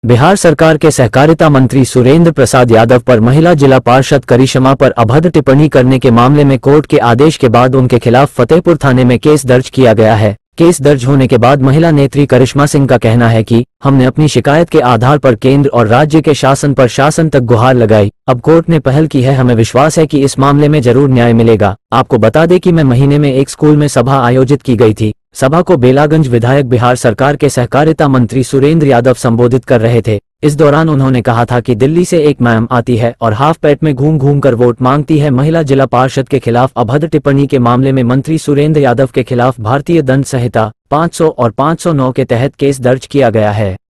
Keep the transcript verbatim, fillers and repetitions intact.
बिहार सरकार के सहकारिता मंत्री सुरेंद्र प्रसाद यादव पर महिला जिला पार्षद करिश्मा पर अभद्र टिप्पणी करने के मामले में कोर्ट के आदेश के बाद उनके खिलाफ फतेहपुर थाने में केस दर्ज किया गया है। केस दर्ज होने के बाद महिला नेत्री करिश्मा सिंह का कहना है कि हमने अपनी शिकायत के आधार पर केंद्र और राज्य के शासन पर शासन तक गुहार लगाई। अब कोर्ट ने पहल की है, हमें विश्वास है कि इस मामले में जरूर न्याय मिलेगा। आपको बता दें कि मैं महीने में एक स्कूल में सभा आयोजित की गई थी। सभा को बेलागंज विधायक बिहार सरकार के सहकारिता मंत्री सुरेंद्र यादव संबोधित कर रहे थे। इस दौरान उन्होंने कहा था कि दिल्ली से एक मैम आती है और हाफ पैंट में घूम घूम कर वोट मांगती है। महिला जिला पार्षद के खिलाफ अभद्र टिप्पणी के मामले में मंत्री सुरेंद्र यादव के खिलाफ भारतीय दंड संहिता पाँच सौ और पाँच सौ नौ के तहत केस दर्ज किया गया है।